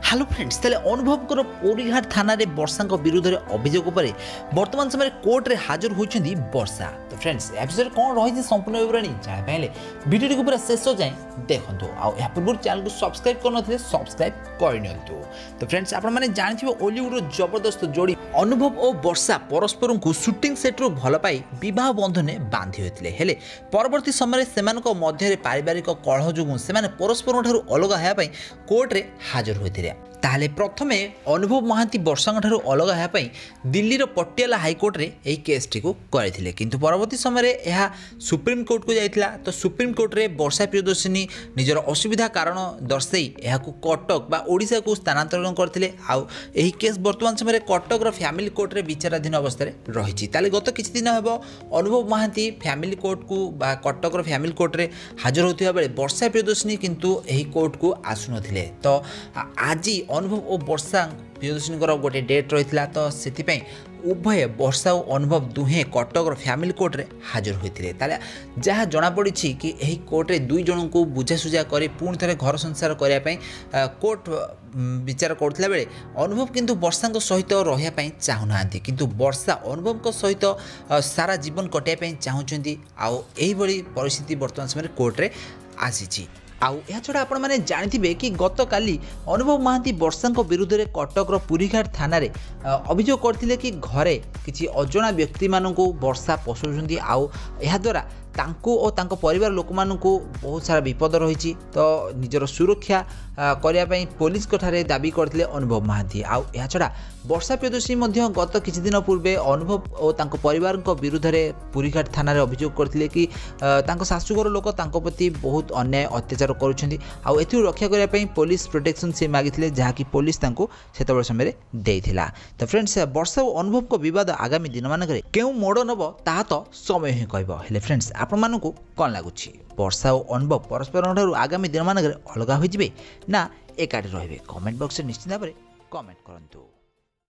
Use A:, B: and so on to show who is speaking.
A: Hello friends तेल अनुभव पोरीघाट थाना वर्षा विरुद्ध में अभियोग पर वर्तमान समय कोर्टे हाजर होती वर्षा। तो फ्रेंड्स एपिसोड कौन रही संपूर्ण विवरणी जाना भिडियो को पूरा शेष जाए देखो आ पूर्व चैनल को सब्सक्राइब कर सब्सक्राइब करनी। तो फ्रेंड्स आपने जानते ओलीवुड जबरदस्त जोड़ी अनुभव और वर्षा परस्पर को शूटिंग सेट्रु भल पाई बह बंधन बांधि होते हेले परवर्ती समय से मध्य पारिवारिक कलह जो से परस्पर अलग होगापी कोर्टे हाजर होते। ताहले प्रथमे अनुभव महांती वर्षा अलग होगापी दिल्लीर पटियाला हाईकोर्ट रे यही केसटी को करथिले किंतु परवर्ती समय यह सुप्रीम कोर्ट को जाइथिला। तो सुप्रीम कोर्ट रे वर्षा प्रियदर्शिनी निजर असुविधा कारण दर्शाई यह कटक बा ओडिशा को स्थानांतरण करथिले। आउ एही केस वर्तमान समय कटक रो फैमिली कोर्ट रे विचाराधीन अवस्था रही। ताले गत किछि दिन हेबो अनुभव महांती फैमिली कोर्ट को बा कटक रो फैमिली कोर्ट रे हाजर होतिबा बेले वर्षा प्रियदर्शिनी किंतु एही कोर्ट को आसु नथिले। तो आज अनुभव और वर्षा प्रियदर्शिनी गोटे डेट रही है। तो से उभय वर्षा और अनुभव दुहे कटक फैमिली कोर्ट रे हाजर होते। जहाँ जनापड़ी कि यही कोर्ट रे दुई जन को बुझासुझा कर पुणी थे घर संसार करने कोर्ट विचार करथिला बेले अनुभव किंतु वर्षा सहित रहा चाहूना किंतु वर्षा अनुभव सहित सारा जीवन कटाई चाहूँगी। आउ यही परिस्थिति वर्तमान समय कोर्ट रे आसी। आउ यह छड़ा आपण मैंने जानते कि गत काली अनुभव महांती वर्षा विरुद्ध में कटक पुरीघाट थाना अभियोग करथिले कि घरे किसी अजଣା व्यक्ति मानू वर्षा पशुंट आउ यह द्वारा तांको और तांको परिवार लोक मानू बहुत सारा विपद रही। तो निजर सुरक्षा करने पुलिस ठारे दाबी करथिले अनुभव महांती। आउ यह छड़ा वर्षा प्रियदर्शिनी गत किछि दिन पूर्वे अनुभव और तांको परिवार विरुद्ध में पुरीघाट थाना अभियोग करथिले कि तांको शाशुघर लोक तांको प्रति बहुत अन्याय अत्याचार करुछन्ती। आउ एथु रक्षा करने पुलिस प्रोटेक्शन से मागिथिले जहाँकि पुलिस तांको सेतबेले समय देइथिला। तो फ्रेंड्स वर्षा और अनुभव को विवाद आगामी दिन मानकरे केउ मोड़ नब ताहा तो समय ही कहबो। हेले फ्रेंड्स आपण मानकु कोन लागुछि वर्षा और अनुभव परस्पर आगामी दिन मानकरे अलग हो जिवे ना एकाठी रहिबे? कमेंट बॉक्स में निश्चित भाव में कमेंट करंतु।